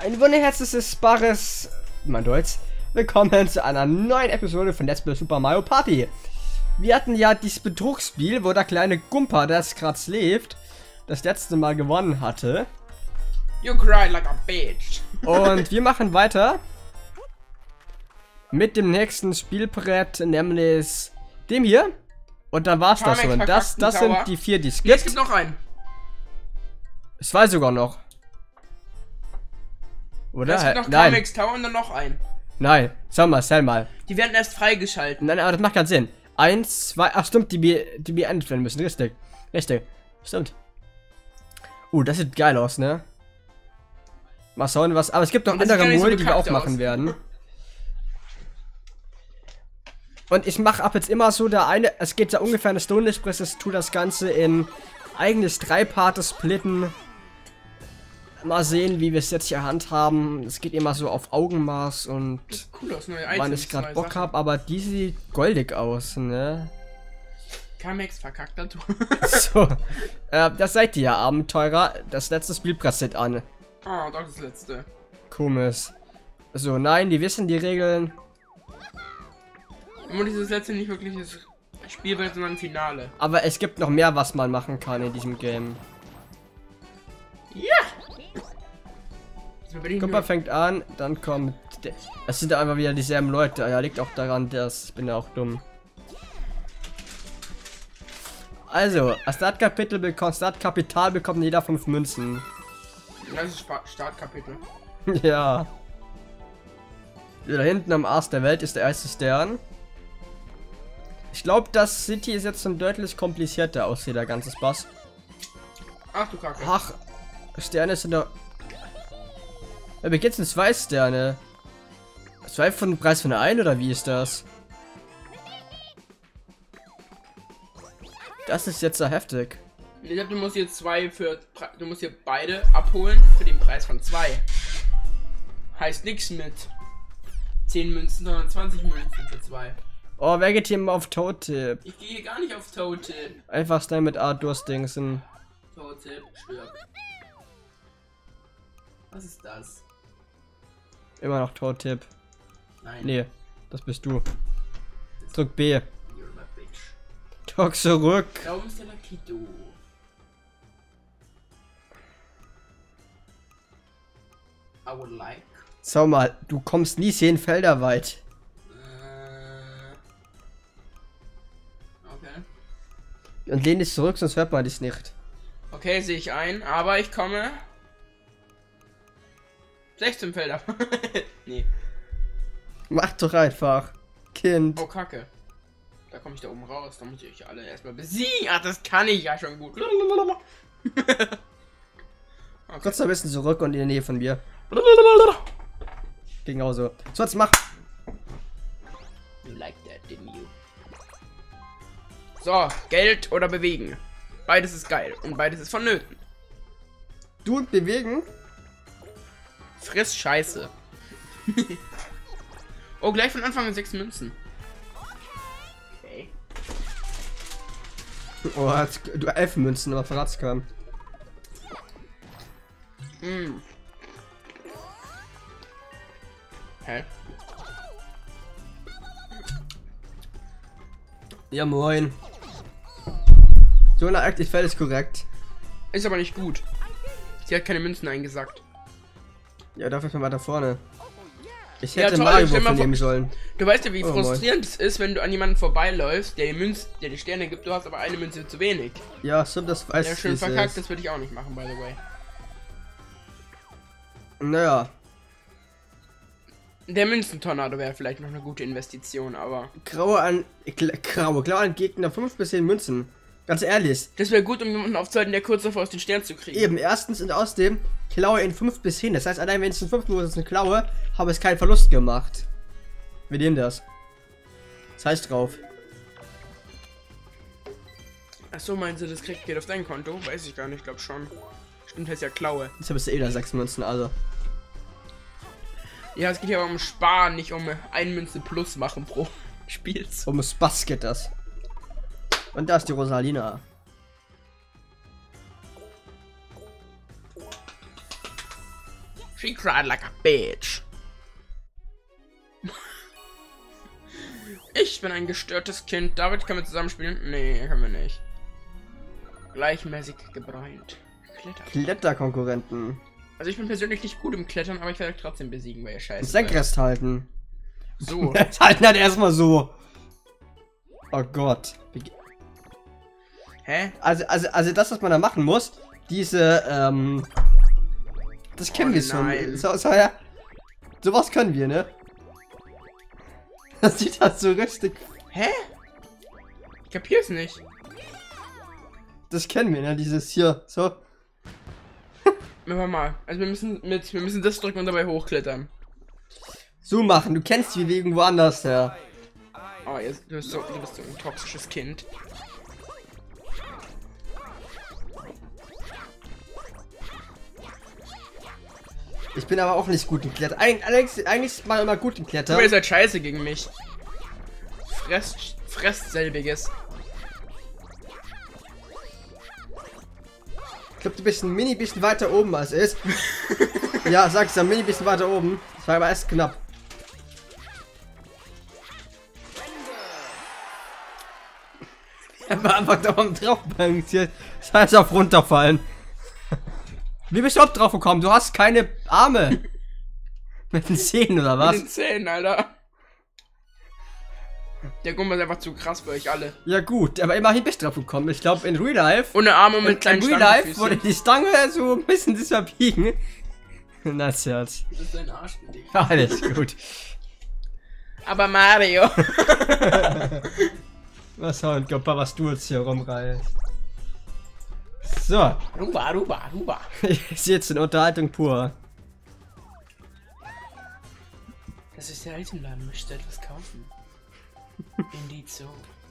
Ein wunderherzliches, bares, mein Deutsch, willkommen zu einer neuen Episode von Let's Play Super Mario Party. Wir hatten ja dieses Betrugsspiel, wo der kleine Gumper, das gerade schläft, das letzte Mal gewonnen hatte. You cry like a bitch. Und wir machen weiter mit dem nächsten Spielbrett, nämlich dem hier. Und dann war's das schon. Das sind die 4, die es gibt. Es gibt noch einen. Es war sogar noch. Oder? Es gibt noch Nein. Kamex Tower und dann noch einen. Nein, sag mal, zähl mal. Die werden erst freigeschalten. Nein, aber das macht keinen Sinn. 1, 2, ach stimmt, die beendet werden müssen. Richtig. Stimmt. Das sieht geil aus, ne? Mal schauen, was. Aber es gibt noch andere Modi, die wir auch machen werden. Und ich mache ab jetzt immer so, es geht ja ungefähr eine Stunde, sprich, ich tue das Ganze in eigenes 3-Partes splitten. Mal sehen, wie wir es jetzt hier handhaben. Es geht immer so auf Augenmaß und cool aus, neue wann ich gerade Bock habe, aber die sieht goldig aus, ne? Kamex verkackt dazu. So, das seid ihr ja, Abenteurer. Das letzte Spielbrett steht an. Oh, doch das letzte. Komisch. So, nein, die wissen die Regeln. Und dieses letzte nicht wirklich das Spielbrett, sondern Finale. Aber es gibt noch mehr, was man machen kann in diesem Game. Ja! Kumper fängt an, dann kommt der. Es sind einfach wieder dieselben Leute. Ja, liegt auch daran, dass ich bin ja auch dumm. Also, als Startkapital bekommt jeder 5 Münzen. Das ist Startkapitel. Ja. Da hinten am Arsch der Welt ist der erste Stern. Ich glaube, das City ist jetzt schon deutlich komplizierter aus der ganze Spaß. Ach du Kacke. Ach, Sterne sind doch. Ja, mir geht's in 2 Sterne. 2 von dem Preis von 1 oder wie ist das? Das ist jetzt so heftig. Ich glaube, du musst jetzt du musst hier beide abholen für den Preis von 2. Heißt nichts mit 10 Münzen, sondern 20 Münzen für 2. Oh, wer geht hier mal auf Toadtip? Ich gehe gar nicht auf Toadtip. Einfach schnell mit A durchdingsen. Toadtip, stirb. Was ist das? Immer noch Toadtip. Nein. Nee, das bist du. Drück B. You're my bitch. Drück zurück. Warum ist der Lakito? I would like. Schau mal, du kommst nie 10 Felder weit. Okay. Und lehn dich zurück, sonst hört man dich nicht. Okay, sehe ich ein, aber ich komme 16 Felder. Nee. Mach doch einfach, Kind. Oh, Kacke. Da komme ich da oben raus. Da muss ich euch alle erstmal besiegen. Ach, das kann ich ja schon gut. Okay. Kurz ein bisschen zurück und in der Nähe von mir. Genauso. So, jetzt mach. You like that, didn't you? So, Geld oder bewegen. Beides ist geil und beides ist vonnöten. Du und bewegen? Friss Scheiße. Oh, gleich von Anfang an 6 Münzen. Okay. Oh, du 11 Münzen, aber verrat's kam. Hm. Hä? Ja, moin. So eine aktiv Feld ist korrekt. Ist aber nicht gut. Sie hat keine Münzen eingesackt. Ja, dafür ist man weiter vorne. Ich Ja, hätte toll, Mario stell mal nehmen vor- sollen. Du weißt ja, wie Oh, frustrierend es ist, wenn du an jemanden vorbeiläufst, der die Sterne gibt, du hast aber eine Münze zu wenig. Ja, stimmt, das weiß Ja, ich. schön verkackt, das würde ich auch nicht machen, by the way. Naja, Der Münzentornado wäre vielleicht noch eine gute Investition, aber graue an Gegner 5 bis 10 Münzen. Ganz ehrlich. das wäre gut, um jemanden aufzuhalten, der kurz davor ist, den Stern zu kriegen. Eben, erstens und außerdem klaue in 5 bis 10. Das heißt, allein wenn ich in 5 Minuten klaue, habe ich keinen Verlust gemacht. Wir nehmen das. Das heißt drauf. Achso, meinst du, das geht auf dein Konto? Weiß ich gar nicht, glaub schon. Stimmt, heißt ja Klaue. Jetzt habe ich eh da 6 Münzen, also. Ja, es geht ja um Sparen, nicht um 1 Münze plus machen pro Spiel. Um Spaß geht das. Und da ist die Rosalina. She cried like a bitch. Ich bin ein gestörtes Kind. David, können wir zusammenspielen? Nee, können wir nicht. Gleichmäßig gebräunt. Kletterkonkurrenten. Also ich bin persönlich nicht gut im Klettern, aber ich werde euch trotzdem besiegen, weil ihr scheiße Senkrecht halten. So. Halten halt erstmal so. Oh Gott. Hä? Also das, was man da machen muss, diese, das kennen wir schon. Ja, sowas können wir, ne? Das sieht halt so richtig. Hä? Ich kapier's nicht. Das kennen wir, ne? Dieses hier, so. Machen wir mal. Also wir müssen das drücken und dabei hochklettern. So machen, du kennst die Bewegung woanders her. Oh, du bist so ein toxisches Kind. Ich bin aber auch nicht gut im Klettern. Eigentlich ist man immer gut im Klettern. Aber ihr seid scheiße gegen mich. Fresst selbiges. Ich glaube, du bist ein mini bisschen weiter oben als ist. Ja, sag's ja, ein mini bisschen weiter oben. Das war aber erst knapp. Er war einfach da oben drauf balanciert. Das heißt auf runterfallen. Wie bist du überhaupt drauf gekommen? Du hast keine Arme. Mit den Zähnen oder was? Mit den Zähnen, Alter. Der Gummi ist einfach zu krass für euch alle. Ja gut, aber immerhin bist du drauf gekommen. Ich glaube in Real Life. Ohne Arme mit kleinen Stangenfüßen. In Real Life wurde die Stange so ein bisschen disverbiegen. Na, Scherz. Das ist dein Arsch gelegt. Alles gut. Aber Mario. Was soll Papa, was du jetzt hier rumreißt? So. Ruba. Ich sehe jetzt in Unterhaltung pur. Das ist der Itemladen, möchte etwas kaufen. Indeed so.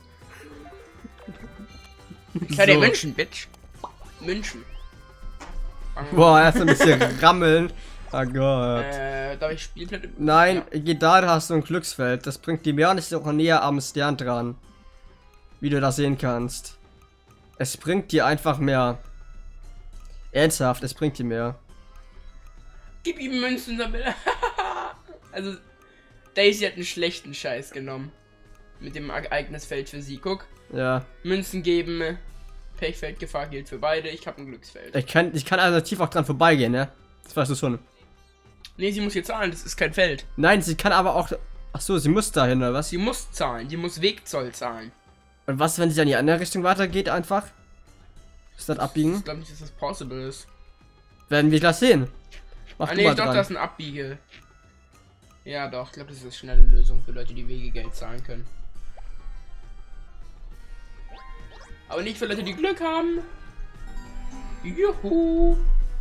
Ich kann dir wünschen, Bitch. Wünschen. Boah, erst ein bisschen rammeln. Oh Gott. Darf ich Spielplätze? Nein, Ja. geht da hast du ein Glücksfeld. Das bringt die mehr nicht auch näher am Stern dran. Wie du das sehen kannst. Es bringt dir einfach mehr. Ernsthaft, es bringt dir mehr. Gib ihm Münzen damit. Also, Daisy hat einen schlechten Scheiß genommen. Mit dem Ereignisfeld für sie. Guck. Ja. Münzen geben. Pechfeldgefahr gilt für beide. Ich habe ein Glücksfeld. Ich kann alternativ auch dran vorbeigehen, ne? Das weißt du schon. Nee, sie muss hier zahlen. Das ist kein Feld. Nein, sie kann aber auch. Ach so, sie muss dahin, oder was? Sie muss zahlen. Die muss Wegzoll zahlen. Und was, wenn sie dann in die andere Richtung weitergeht, einfach? Ist das abbiegen? Ich glaube nicht, dass das possible ist. Werden wir gleich sehen. Mach du Nee, mal doch, dran. das ist ein Abbiege. Ja, doch. Ich glaube, das ist eine schnelle Lösung für Leute, die Wegegeld zahlen können. Aber nicht für Leute, die Glück haben. Juhu.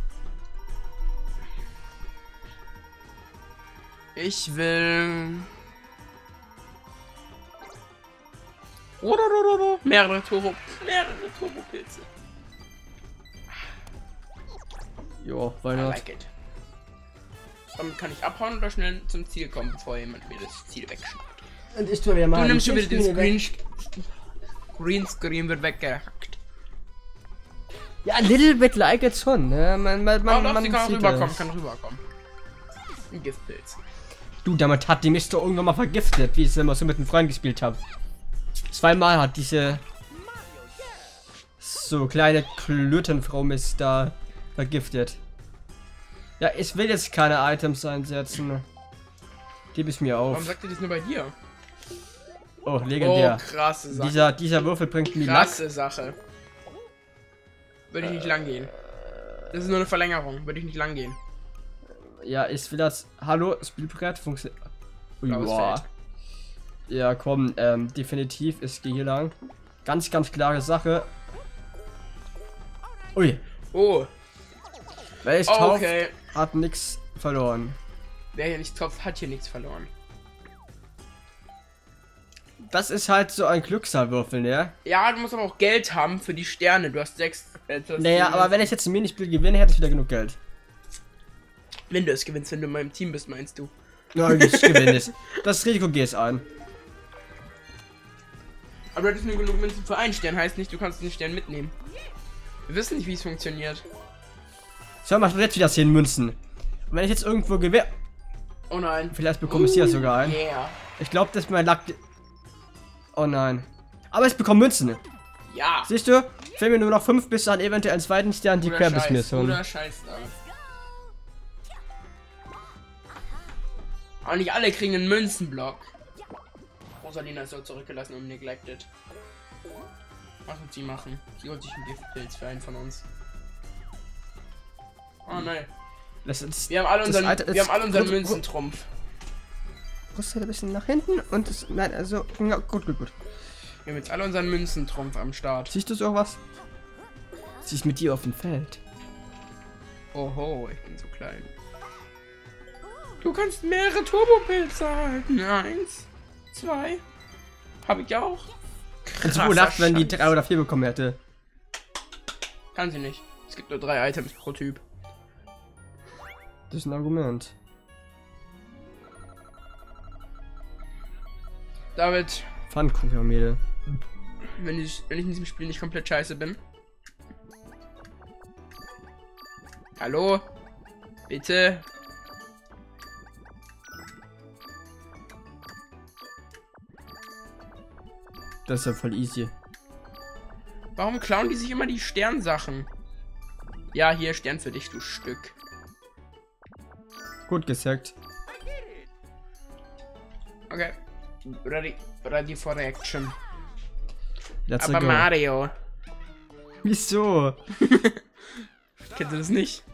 Ich will... Mehrere Turbo-Pilze. Jo, why I not? like it. Damit kann ich abhauen oder schnell zum Ziel kommen, bevor jemand mir das Ziel wegschnappt. Und ich tue wieder mal. Du nimmst schon wieder den Greenscreen wird weggehackt. Ja, a little bit like it schon, ne? Sie kann auch sieht rüberkommen, Ein Giftpilz. Du, damit hat die mich doch irgendwann mal vergiftet, wie ich es immer so mit einem Freund gespielt habe. Zweimal hat diese so kleine Klötenfrau mich da vergiftet. Ja, ich will jetzt keine Items einsetzen. Gib es mir Warum auf. sagt ihr das nur bei dir? Oh, legendär. Oh, krasse Sache. Dieser Würfel bringt mir Krasse Sache. Würde ich nicht lang gehen. Das ist nur eine Verlängerung. Würde ich nicht lang gehen. Ja, ich will das. Hallo, Spielbrett funktioniert. Blaues Feld. Ja, komm, definitiv, ich gehe hier lang. Ganz klare Sache. Ui. Oh. Wer ist taub, Okay. hat nichts verloren. Wer hier nicht tropft, hat hier nichts verloren. Das ist halt so ein Glückszahlwürfel, ne? Ja, du musst aber auch Geld haben für die Sterne. Du hast 6. Naja, aber wenn ich jetzt ein Minispiel gewinne, hätte ich wieder genug Geld. Wenn du es gewinnst, wenn du in meinem Team bist, meinst du? Nein, ich gewinne es. Das Risiko gehe ich ein. Aber du hattest nur genug Münzen für einen Stern, heißt nicht, du kannst den Stern mitnehmen. Wir wissen nicht, wie es funktioniert. Schau mal, jetzt wieder 10 Münzen. Wenn ich jetzt irgendwo gewinne... Oh nein. Vielleicht bekomme ich hier sogar ein. Yeah. Ich glaube, das ist mein Lack... Oh nein. Aber ich bekomme Münzen. Ja. Siehst du? Fehlen mir nur noch 5 bis an eventuell einen zweiten Stern, die Querbis-Mission. Oder Scheiß da. Aber nicht alle kriegen einen Münzenblock. Rosalina ist auch zurückgelassen und neglected. Was wird sie machen? Sie holt sich einen Giftpilz für einen von uns. Oh nein. Wir haben alle unseren Münzentrumpf. Brust ein bisschen nach hinten und das, nein, also ja, gut. Wir haben jetzt alle unseren Münzentrumpf am Start. Siehst du so was? Sie ist mit dir auf dem Feld. Oho, ich bin so klein. Du kannst mehrere Turbopilze halten. 1, 2. Hab ich auch. Und so lacht, wenn die 3 oder 4 bekommen hätte. Kann sie nicht. Es gibt nur 3 Items pro Typ. Das ist ein Argument. David. Pfannkuchenmehl. Wenn ich in diesem Spiel nicht komplett scheiße bin. Hallo? Bitte? Das ist ja voll easy. Warum klauen die sich immer die Sternsachen? Ja, hier Stern für dich, du Stück. Gut gesagt. Okay. Ready for action. Let's Aber go. Mario. Wieso? Kennst du das nicht?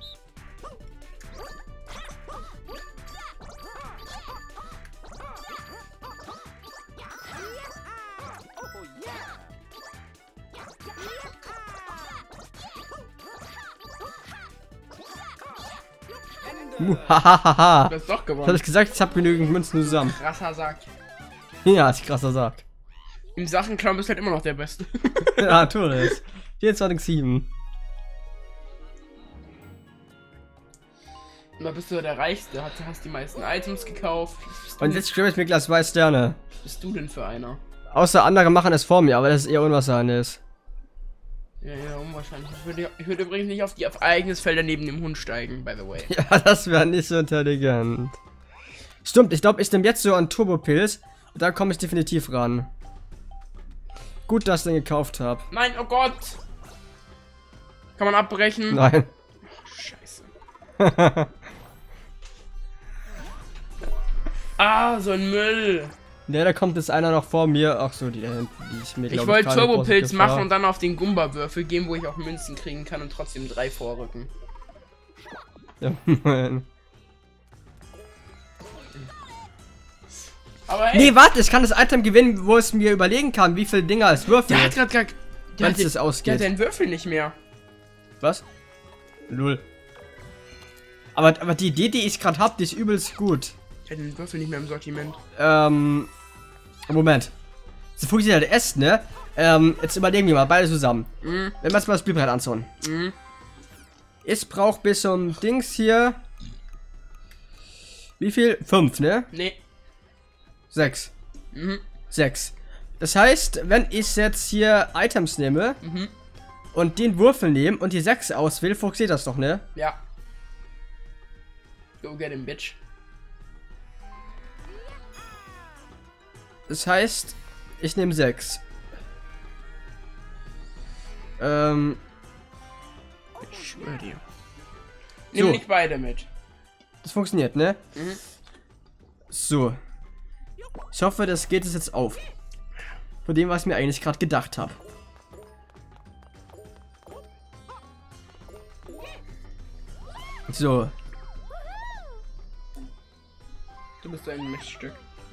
Hahaha. Du hast doch Was gewonnen. hab ich gesagt? Ich habe genügend Münzen zusammen. Krasser Sack. Ja, ist krasser Sack. Im Sachenklau bist du halt immer noch der Beste. Ja, tu es. 24/7. Da bist du der Reichste, hast die meisten Items gekauft. Und jetzt schreibe ich mir gleich 2 Sterne. Was bist du denn für einer? Außer andere machen es vor mir, aber das ist eher unwahrscheinlich. Ja, unwahrscheinlich. Ich würde übrigens nicht auf eigenes Felder neben dem Hund steigen, by the way. Ja, das wäre nicht so intelligent. Stimmt, ich glaube, ich nehme jetzt so einen Turbopilz und dann komme ich definitiv ran. Gut, dass ich den gekauft habe. Nein, oh Gott! Kann man abbrechen? Nein. Scheiße. Ah, so ein Müll. Ja, da kommt jetzt einer noch vor mir. Ach so, die da hinten, die ich mir Ich wollte Turbopilz machen und dann auf den Gumba-Würfel gehen, wo ich auch Münzen kriegen kann und trotzdem 3 vorrücken. Ja, Mann. Aber hey, Nee, warte, ich kann das Item gewinnen, wo es mir überlegen kann, wie viele Dinger es würfelt. der hat gerade wenn es der ausgeht. hat den Würfel nicht mehr. Was? Null. Aber die Idee, die ich gerade habe, die ist übelst gut. Der hat den Würfel nicht mehr im Sortiment. Moment. So funktioniert halt S, ne? Jetzt überlegen wir mal, beide zusammen. Mhm. Wenn wir jetzt mal das Spielbrett anzünden. Mhm. Ich brauche bis zum Dings hier. Wie viel? 5, ne? Nee. 6. Mhm. 6. Das heißt, wenn ich jetzt hier Items nehme Mhm. und den Würfel nehme und die 6 auswähle, funktioniert das doch, ne? Ja. Go get him, bitch. Das heißt, ich nehme 6. Ich schwöre dir. Nimm So. nicht beide mit. Das funktioniert, ne? Mhm. So. Ich hoffe, das geht es jetzt auf. Von dem, was ich mir eigentlich gerade gedacht habe. So. Du bist ein Miststück.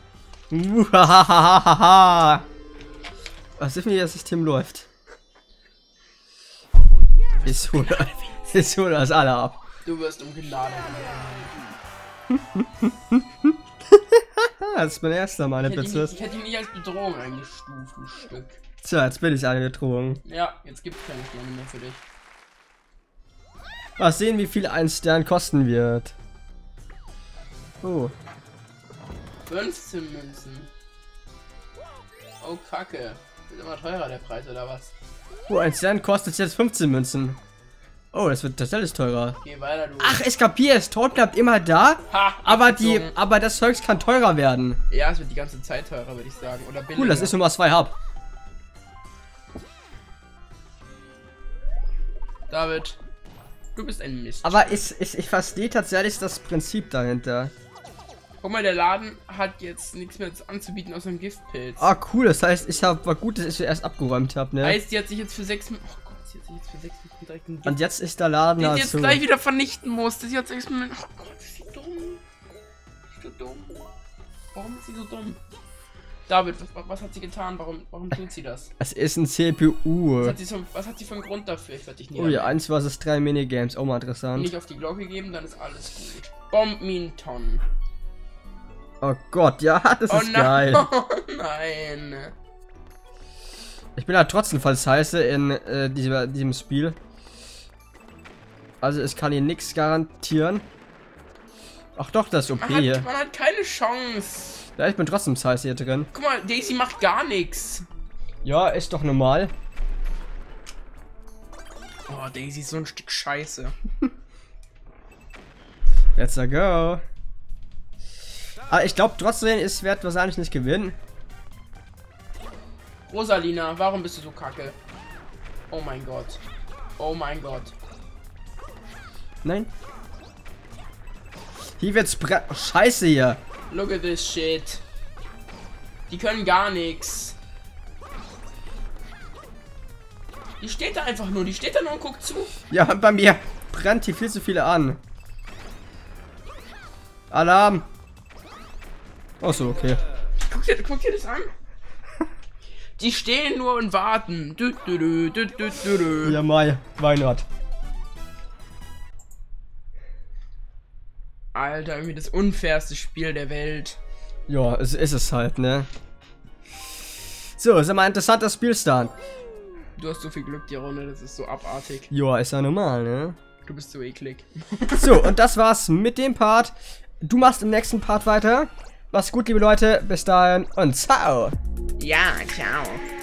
Was ist, wie das System läuft? Ich hole das alle ab. Du wirst um Gnade. Das ist mein erster Mal, Ich Business. hätte ihn nicht als Bedrohung eingestuft, du Stück. Tja, jetzt bin ich eine Bedrohung. Ja, jetzt gibt's keine Sterne mehr für dich. Mal sehen, wie viel ein Stern kosten wird. Oh. 15 Münzen. Oh, Kacke. Wird immer teurer der Preis, oder was? Oh, ein Stern kostet jetzt 15 Münzen. Oh, das wird tatsächlich teurer. Geh weiter, du. Ach, ich kapier's. Toad bleibt immer da, Ha, aber das Zeugs kann teurer werden. Ja, es wird die ganze Zeit teurer, würde ich sagen. Oder billiger. Cool, das ist Nummer 2 Hub. David, du bist ein Mist. Aber ich verstehe tatsächlich das Prinzip dahinter. Guck mal, der Laden hat jetzt nichts mehr anzubieten außer einem Giftpilz. Ah, cool, das heißt, war gut, dass ich erst abgeräumt habe, ne? Heißt, die hat sich jetzt für 6 Minuten. Oh Gott, sie hat sich jetzt für 6 Minuten direkt einen Und jetzt ist der Laden den halt jetzt so. gleich wieder vernichten musste. Sie hat 6 Minuten. Oh Gott, ist sie dumm. Ist so dumm. Warum ist sie so dumm? David, was hat sie getan? Warum tut sie das? Es ist ein CPU. Was hat sie für einen Grund dafür? Ich werde dich nie Oh ja, 1 vs 3 Minigames, auch mal interessant. nicht auf die Glocke geben, dann ist alles gut. Badminton. Oh Gott, ja, das ist geil. Oh nein. Ich bin halt trotzdem voll scheiße in diesem Spiel. Also ich kann hier nichts garantieren. Ach doch, das ist OP hier. Man hat keine Chance. Ja, ich bin trotzdem scheiße hier drin. Guck mal, Daisy macht gar nichts. Ja, ist doch normal. Oh, Daisy ist so ein Stück Scheiße. Let's go. Aber ich glaube trotzdem, es wird wahrscheinlich nicht gewinnen. Rosalina, warum bist du so kacke? Oh mein Gott. Oh mein Gott. Nein. Hier wird's Scheiße hier. Look at this shit. Die können gar nichts. Die steht da einfach nur. Die steht da nur und guckt zu. Ja, bei mir brennt hier viel zu viele an. Alarm. Ach so, okay. Guck dir das an. Die stehen nur und warten. Ja, Mai, why not? Alter, irgendwie das unfairste Spiel der Welt. Ja, es ist es halt, ne? So, ist ja mal ein interessanter Spielstand. Du hast so viel Glück die Runde, das ist so abartig. Ja, ist ja normal, ne? Du bist so eklig. So, und das war's mit dem Part. Du machst im nächsten Part weiter. Mach's gut, liebe Leute. Bis dahin und ciao. Ja, ciao.